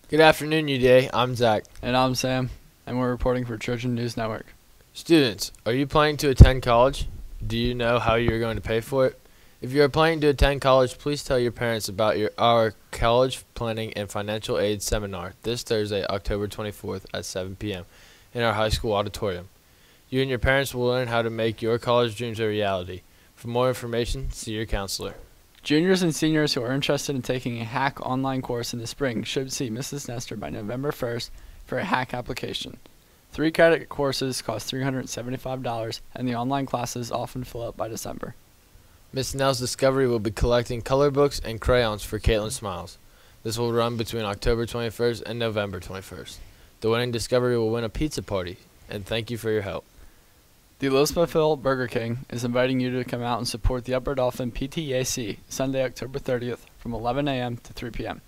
Good afternoon, UDA. I'm Zach. And I'm Sam, and we're reporting for Trojan News Network. Students, are you planning to attend college? Do you know how you're going to pay for it? If you are planning to attend college, please tell your parents about our College Planning and Financial Aid Seminar this Thursday, October 24th at 7 p.m. in our high school auditorium. You and your parents will learn how to make your college dreams a reality. For more information, see your counselor. Juniors and seniors who are interested in taking a hack online course in the spring should see Mrs. Nestor by November 1st for a hack application. 3-credit courses cost $375, and the online classes often fill up by December. Miss Nell's Discovery will be collecting color books and crayons for Caitlin Smiles. This will run between October 21st and November 21st. The winning Discovery will win a pizza party, and thank you for your help. The Elizabethville Burger King is inviting you to come out and support the Upper Dauphin PTAC Sunday, October 30th from 11 a.m. to 3 p.m.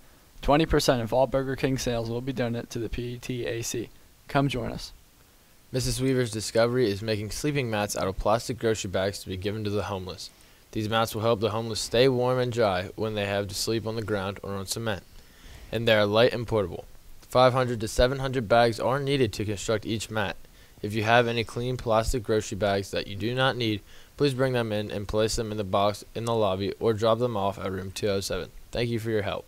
20% of all Burger King sales will be donated to the PTAC. Come join us. Mrs. Weaver's Discovery is making sleeping mats out of plastic grocery bags to be given to the homeless. These mats will help the homeless stay warm and dry when they have to sleep on the ground or on cement. And they are light and portable. 500 to 700 bags are needed to construct each mat. If you have any clean plastic grocery bags that you do not need, please bring them in and place them in the box in the lobby or drop them off at room 207. Thank you for your help.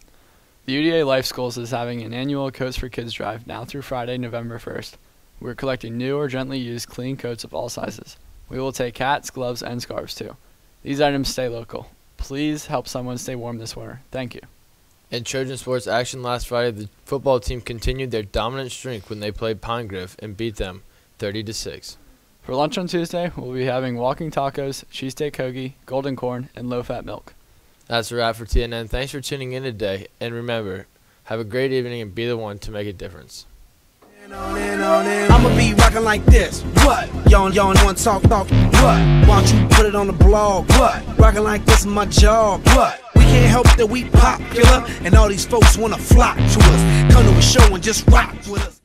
The UDA Life Schools is having an annual Coats for Kids drive now through Friday, November 1st. We're collecting new or gently used clean coats of all sizes. We will take hats, gloves, and scarves too. These items stay local. Please help someone stay warm this winter. Thank you. In Trojan sports action last Friday, the football team continued their dominant streak when they played Pine Grove and beat them 30-6. For lunch on Tuesday, we'll be having walking tacos, cheesesteak hoagie, golden corn, and low-fat milk. That's a wrap for TNN. Thanks for tuning in today, and remember, have a great evening and be the one to make a difference. I'ma be rockin' like this. What? Y'all wanna talk? What? Why don't you put it on the blog? What? Rockin' like this is my job. What? We can't help that we popular, and all these folks wanna flock to us. Come to a show and just rock with us.